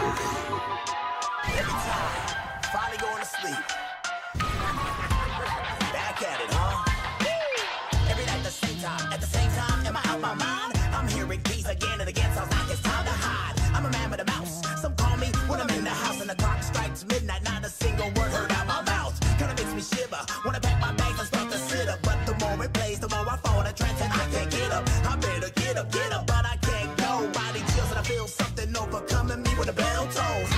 Every time, finally going to sleep. Back at it, huh? Every night at the same time, am I out my mind? I'm hearing keys again and again, sounds like it's time to hide. I'm a man with a mouse, some call me when I'm in the house and the clock strikes midnight, not a single word heard out my mouth. Kinda makes me shiver, wanna pack my bags and start to sit up, but the more it plays, the more I fall in a trance and I can't get up. I better get up, but I can't go. Body chills and I feel something overcoming me when the bell tolls.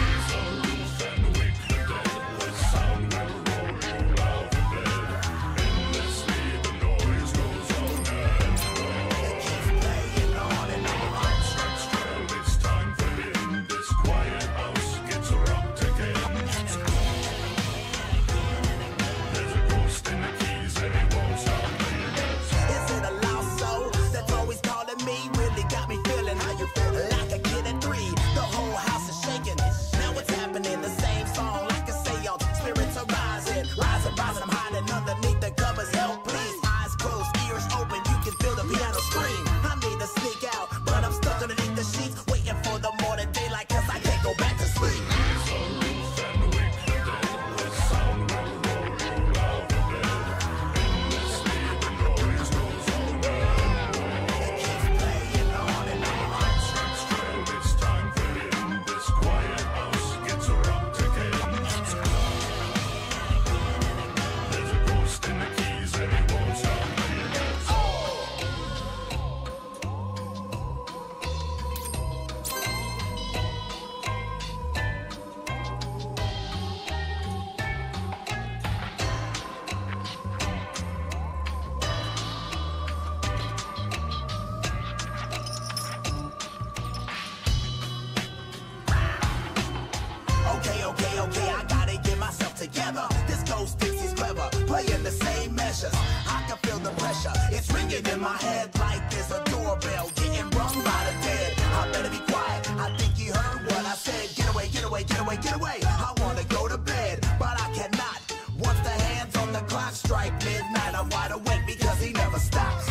Okay, I gotta get myself together. This ghost thinks he's clever, playing the same measures. I can feel the pressure, it's ringing in my head like there's a doorbell getting rung by the dead. I better be quiet, I think he heard what I said. Get away, get away, get away, get away. I wanna go to bed, but I cannot. Once the hands on the clock strike midnight, I'm wide awake because he never stops.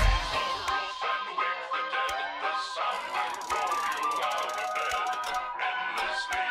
The sun will roll you out of bed endlessly.